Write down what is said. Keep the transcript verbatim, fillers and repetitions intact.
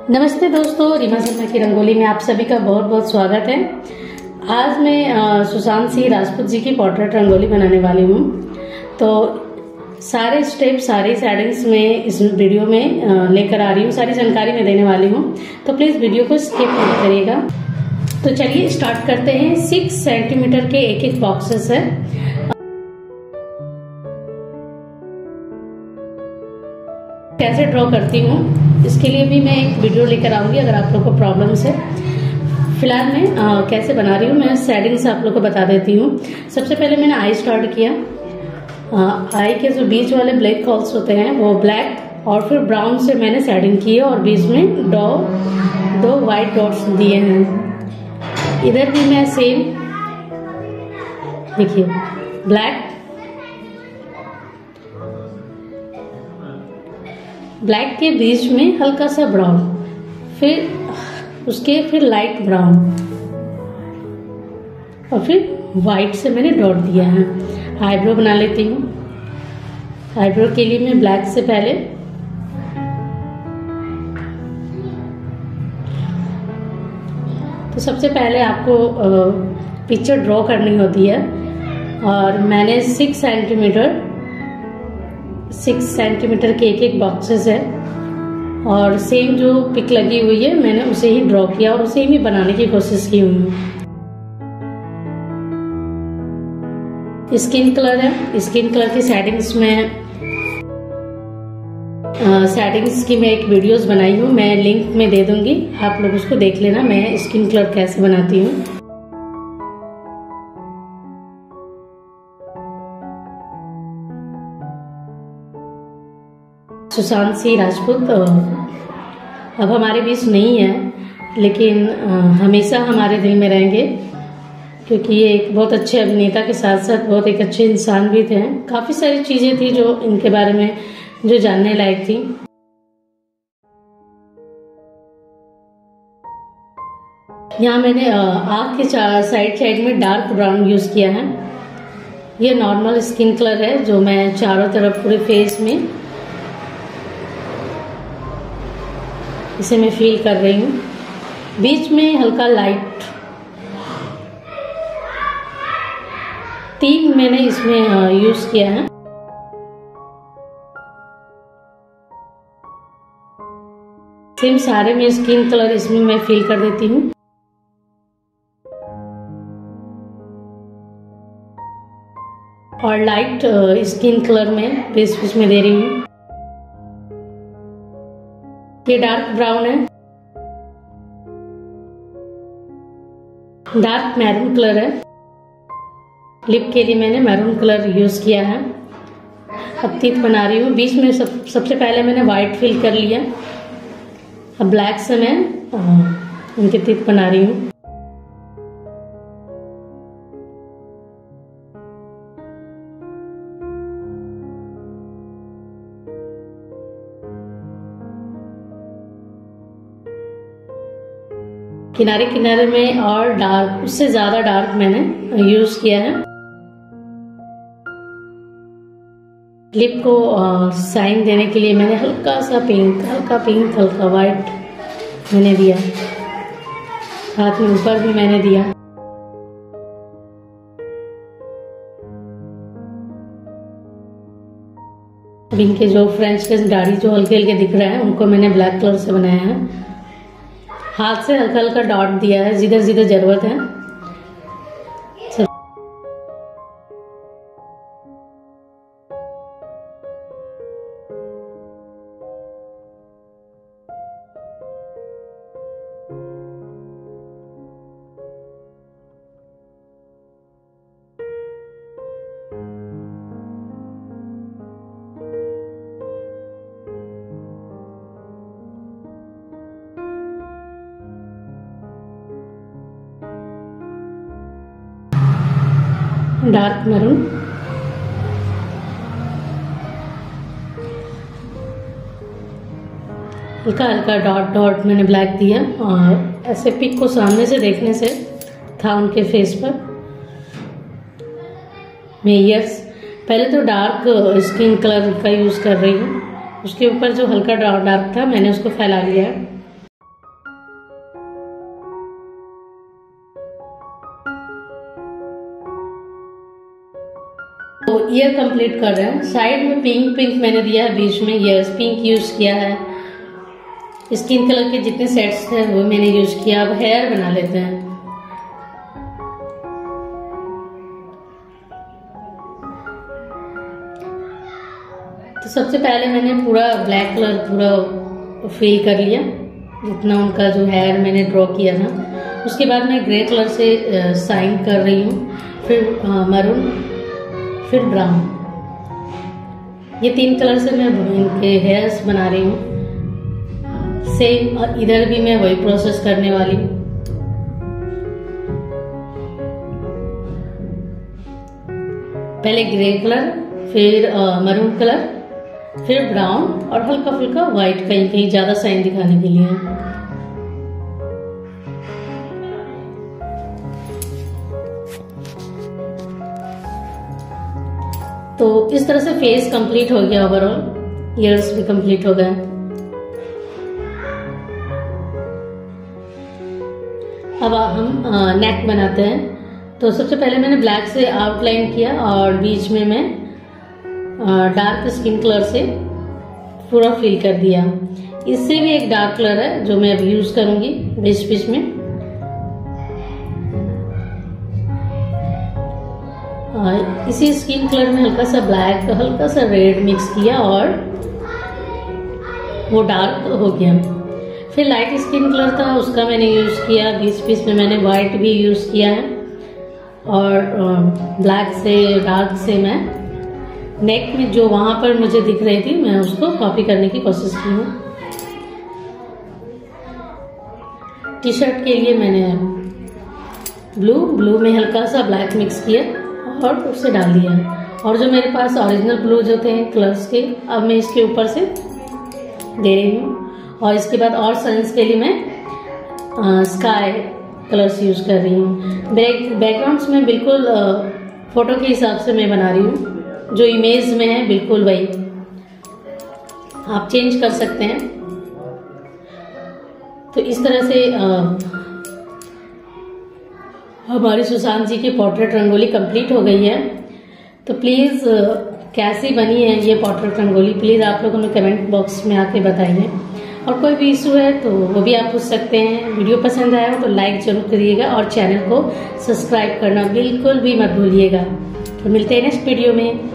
नमस्ते दोस्तों, रीमा शर्मा की रंगोली में आप सभी का बहुत बहुत स्वागत है। आज मैं सुशांत सिंह राजपूत जी की पोर्ट्रेट रंगोली बनाने वाली हूँ। तो सारे स्टेप सारी सेटिंग्स में इस वीडियो में लेकर आ रही हूँ, सारी जानकारी मैं देने वाली हूँ, तो प्लीज वीडियो को स्किप मत करिएगा। तो चलिए स्टार्ट करते हैं। सिक्स सेंटीमीटर के एक एक बॉक्सेस है। कैसे ड्रॉ करती हूँ इसके लिए भी मैं एक वीडियो लेकर आऊंगी अगर आप लोग को प्रॉब्लम्स है। फिलहाल मैं आ, कैसे बना रही हूँ, मैं शेडिंग्स आप लोग को बता देती हूँ। सबसे पहले मैंने आई स्टार्ट किया। आ, आई के जो बीच वाले ब्लैक हॉल्स होते हैं वो ब्लैक और फिर ब्राउन से मैंने शेडिंग की है और बीच में दो दो वाइट डॉट्स दिए हैं। इधर भी मैं सेम देखिए ब्लैक ब्लैक के बीच में हल्का सा ब्राउन, फिर उसके फिर लाइट ब्राउन और फिर वाइट से मैंने डॉट दिया है। आईब्रो बना लेती हूँ। आईब्रो के लिए मैं ब्लैक से पहले तो सबसे पहले आपको पिक्चर ड्रॉ करनी होती है और मैंने सिक्स सेंटीमीटर सिक्स सेंटीमीटर के एक एक बॉक्सेस है और सेम जो पिक लगी हुई है मैंने उसे ही ड्रॉ किया और उसे ही बनाने की कोशिश की हुई हूँ। स्किन कलर है, स्किन कलर की सेटिंग्स में सेटिंग्स की मैं एक वीडियोस बनाई हूँ, मैं लिंक में दे दूंगी, आप लोग उसको देख लेना मैं स्किन कलर कैसे बनाती हूँ। सुशांत सिंह राजपूत अब हमारे बीच नहीं है, लेकिन हमेशा हमारे दिल में रहेंगे क्योंकि ये एक बहुत अच्छे अभिनेता के साथ साथ बहुत एक अच्छे इंसान भी थे। काफी सारी चीजें थी जो इनके बारे में जो जानने लायक थी। यहाँ मैंने आँख के साइड साइड में डार्क ब्राउन यूज किया है। ये नॉर्मल स्किन कलर है जो मैं चारों तरफ पूरे फेस में इसे मैं फील कर रही हूँ। बीच में हल्का लाइट तीन मैंने इसमें यूज किया है। सेम सारे में स्किन कलर इसमें मैं फील कर देती हूँ। और लाइट स्किन कलर में बीच बीच में दे रही हूँ। ये डार्क ब्राउन है, डार्क मैरून कलर है। लिप के लिए मैंने मैरून कलर यूज किया है। अब तीत बना रही हूँ। बीच में सब सबसे पहले मैंने वाइट फिल कर लिया, अब ब्लैक से मैं इनके तीत बना रही हूँ। किनारे किनारे में और डार्क, उससे ज्यादा डार्क मैंने यूज किया है। लिप को साइन देने के लिए मैंने हल्का सा पिंक हल्का पिंक हल्का वाइट मैंने दिया। हाथ में ऊपर भी मैंने दिया। अब इनके जो फ्रेंच के दाढ़ी जो हल्के हल्के दिख रहे हैं उनको मैंने ब्लैक कलर से बनाया है। हाथ से हल्का हल्का डॉट दिया है जिधर जिधर जरूरत है। डार्क मैरून, हल्का हल्का डॉट डॉट मैंने ब्लैक दिया और ऐसे पिक को सामने से देखने से था उनके फेस पर। मैं ईयर्स पहले तो डार्क स्किन कलर का यूज कर रही हूँ, उसके ऊपर जो हल्का डार्क था मैंने उसको फैला लिया है। ईयर कंप्लीट कर रहे हैं। साइड में पिंक पिंक मैंने दिया है, बीच में ईयर्स पिंक यूज किया है। स्किन कलर के जितने सेट्स थे वो मैंने यूज किया। अब हेयर बना लेते हैं। तो सबसे पहले मैंने पूरा ब्लैक कलर पूरा फिल कर लिया, जितना उनका जो हेयर मैंने ड्रॉ किया था। उसके बाद मैं ग्रे कलर से साइन कर रही हूँ, फिर मरून, फिर ब्राउन। ये तीन कलर से मैं इनके हेयर्स बना रही हूँ। सेम इधर भी मैं वही प्रोसेस करने वाली हूँ। पहले ग्रे कलर, फिर मरून कलर, फिर ब्राउन और हल्का फुल्का व्हाइट, कहीं कहीं ज्यादा साइन दिखाने के लिए। तो इस तरह से फेस कंप्लीट हो गया ओवरऑल, ईयर्स भी कंप्लीट हो गए। अब हम नेक बनाते हैं। तो सबसे पहले मैंने ब्लैक से आउटलाइन किया और बीच में मैं डार्क स्किन कलर से पूरा फिल कर दिया। इससे भी एक डार्क कलर है जो मैं अब यूज करूंगी बीच बीच में। और इसी स्किन कलर में हल्का सा ब्लैक, हल्का सा रेड मिक्स किया और वो डार्क हो गया। फिर लाइट स्किन कलर था, उसका मैंने यूज किया। बीच बीच में मैंने व्हाइट भी यूज किया है और ब्लैक से डार्क से मैं नेक में जो वहां पर मुझे दिख रही थी मैं उसको कॉपी करने की कोशिश की हूँ। टी शर्ट के लिए मैंने ब्लू ब्लू में हल्का सा ब्लैक मिक्स किया और उसे डाल दिया। और जो मेरे पास ओरिजिनल ब्लू जो थे कलर्स के, अब मैं इसके ऊपर से दे रही हूँ। और इसके बाद और सन्स के लिए मैं स्काई कलर्स यूज कर रही हूँ। बैक बैकग्राउंड्स में बिल्कुल आ, फोटो के हिसाब से मैं बना रही हूँ, जो इमेज में है बिल्कुल वही आप चेंज कर सकते हैं। तो इस तरह से आ, हमारी सुशांत जी की पोर्ट्रेट रंगोली कंप्लीट हो गई है। तो प्लीज कैसी बनी है ये पोर्ट्रेट रंगोली, प्लीज आप लोगों ने कमेंट बॉक्स में आके बताइए। और कोई भी इशू है तो वो भी आप पूछ सकते हैं। वीडियो पसंद आया हो तो लाइक जरूर करिएगा और चैनल को सब्सक्राइब करना बिल्कुल भी मत भूलिएगा। तो मिलते हैं नेक्स्ट वीडियो में।